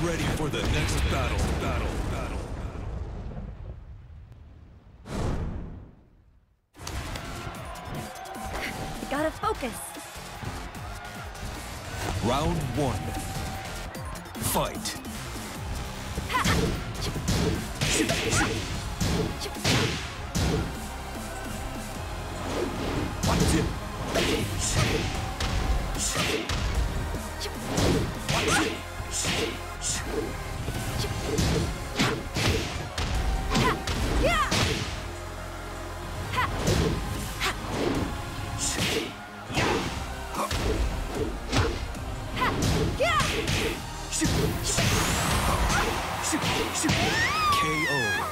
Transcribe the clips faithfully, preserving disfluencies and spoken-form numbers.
ready for the next battle, battle, battle. Gotta focus. Round one. Fight. K O.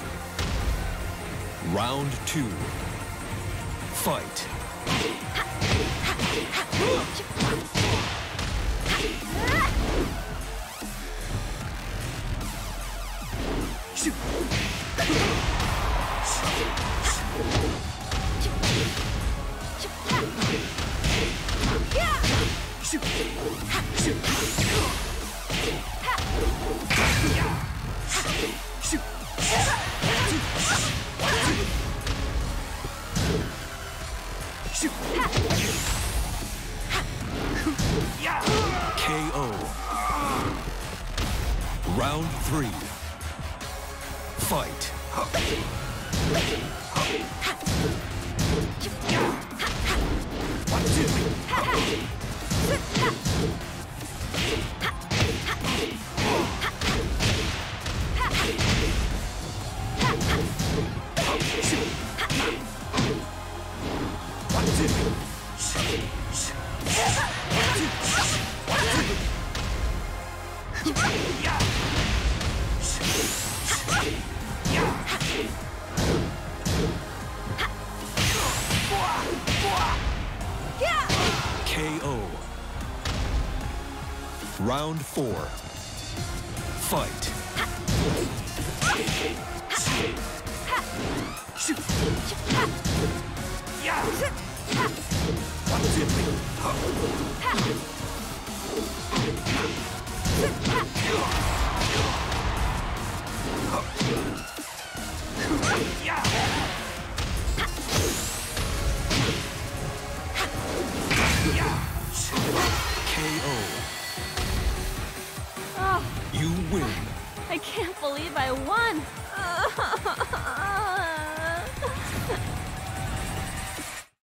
Round two. Fight. K O. Round three. Fight. K O. Round four. Fight. K O. Oh, You win. I can't believe I won.